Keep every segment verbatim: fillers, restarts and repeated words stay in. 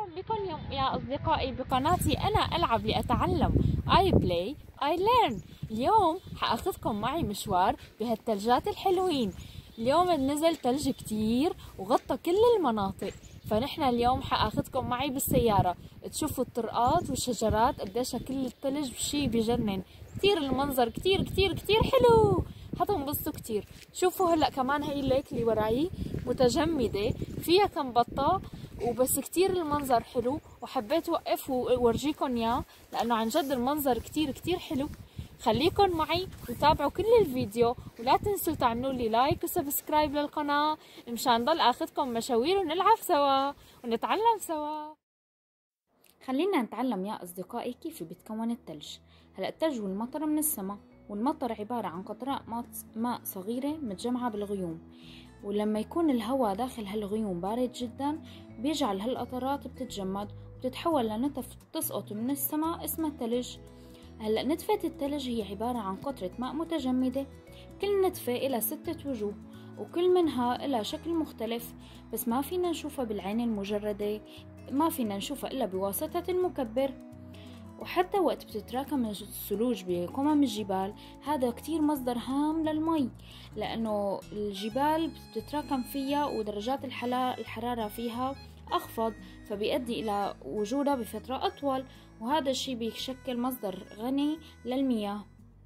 أهلا بكم يا أصدقائي بقناتي أنا ألعب لأتعلم. I play I learn. اليوم حأخذكم معي مشوار بهالثلجات الحلوين. اليوم نزل ثلج كتير وغطى كل المناطق، فنحن اليوم حأخذكم معي بالسيارة تشوفوا الطرقات والشجرات قديش كل الثلج شي بجنن. كتير المنظر كتير كتير كتير حلو، حتنبسطوا كتير. شوفوا هلأ كمان هي الليك اللي وراي متجمدة فيها كم بطة، وبس كتير المنظر حلو وحبيت وقف وورجيكم اياه لانه عن جد المنظر كتير كتير حلو. خليكن معي وتابعوا كل الفيديو، ولا تنسوا تعملوا لي لايك وسبسكرايب للقناة مشان ضل اخذكم مشاوير ونلعب سوا ونتعلم سوا. خلينا نتعلم يا اصدقائي كيف بيتكون الثلج. هلا الثلج والمطر من السماء، والمطر عبارة عن قطرات ماء صغيرة متجمعة بالغيوم، ولما يكون الهواء داخل هالغيوم بارد جدا بيجعل هالقطرات بتتجمد وبتتحول لنتف تسقط من السماء اسمها الثلج. هلا نتفة الثلج هي عبارة عن قطرة ماء متجمدة، كل نتفة إلها ستة وجوه وكل منها إلها شكل مختلف، بس ما فينا نشوفها بالعين المجردة، ما فينا نشوفها إلا بواسطة المكبر. وحتى وقت بتتراكم الثلوج بقمم الجبال هذا كتير مصدر هام للمي، لأنه الجبال بتتراكم فيها ودرجات الحرارة فيها أخفض، فبيؤدي إلى وجودها بفترة أطول، وهذا الشيء بيشكل مصدر غني للمياه.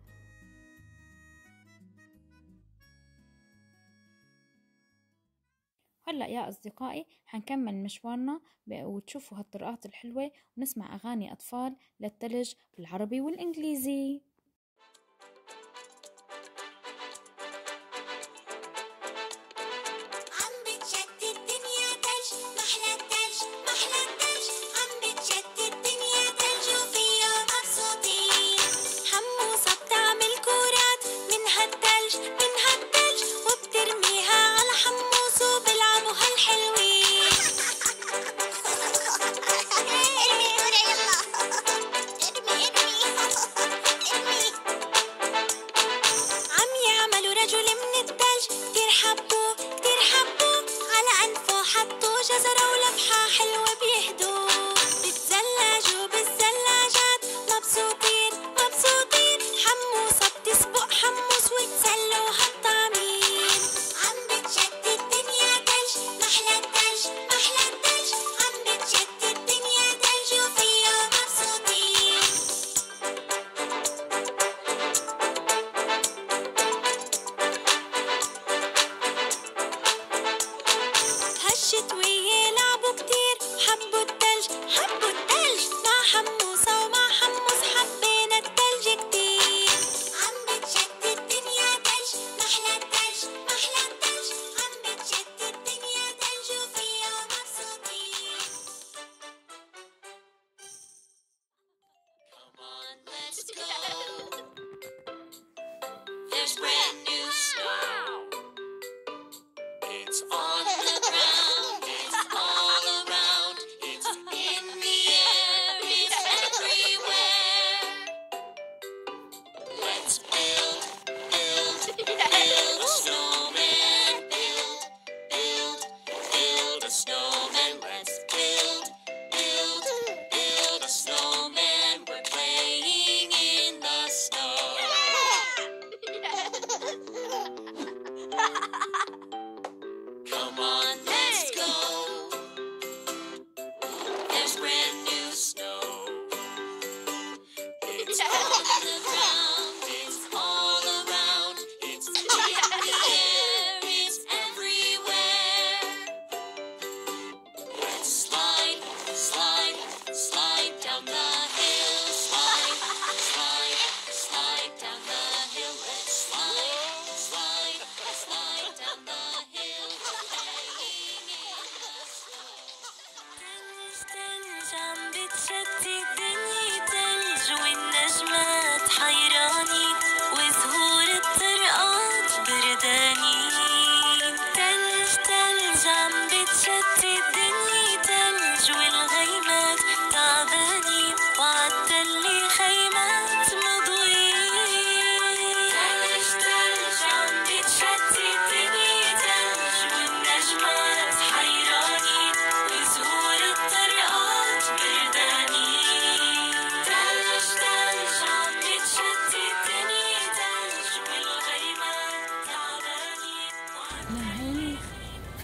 هلأ يا أصدقائي حنكمل مشوارنا وتشوفوا هالطرقات الحلوة ونسمع أغاني أطفال للثلج بالعربي والإنجليزي. There's brand new snow. It's on the ground. It's all around. It's in the air. It's everywhere. Let's build, build, build a snowman. Build, build, build a snowman. Let's build, build, build a snowman. We're playing in the snow. Come on, let's go. There's brand new snow. It's on the ground. It's all around. It's in the air. It's everywhere. Let's slide, slide, slide down the hill. Slide, slide, slide down the hill. Let's slide, slide, slide down the hill. عم بتشتت الدنيا تلج والنجمة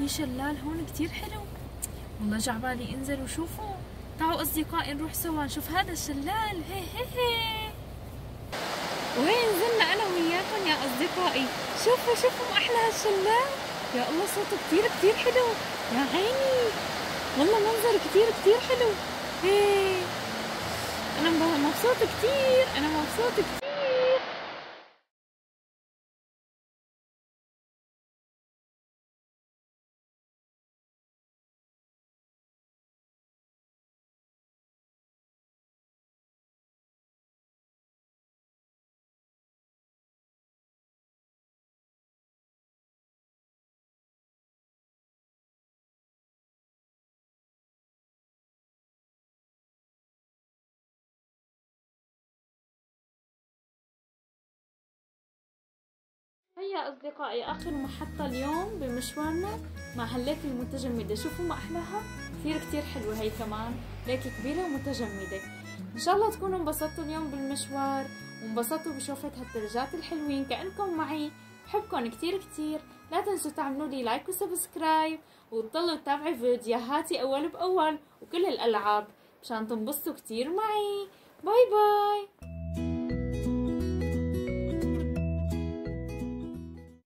في شلال هون كتير حلو، والله جعبالي انزل وشوفه. تعالوا اصدقائي نروح سوا نشوف هذا الشلال. هي هي هي وهي نزلنا انا وياكم يا اصدقائي. شوفوا شوفوا ما احلى هالشلال، يا الله صوته كتير كتير حلو يا عيني، والله منظر كتير كتير حلو. هي انا مبسوطه كتير، انا مبسوطه كتير. هيا أصدقائي آخر محطة اليوم بمشوارنا مع هالليك المتجمدة. شوفوا ما أحلاها، كثير كثير حلوة هي كمان، ليك كبيرة ومتجمدة. إن شاء الله تكونوا انبسطتوا اليوم بالمشوار وانبسطوا بشوفة هالثلجات الحلوين كأنكم معي. بحبكم كثير كثير، لا تنسوا تعملوا لي لايك وسبسكرايب وتضلوا تتابعوا فيديوهاتي أول بأول وكل الألعاب مشان تنبسطوا كثير معي. باي باي.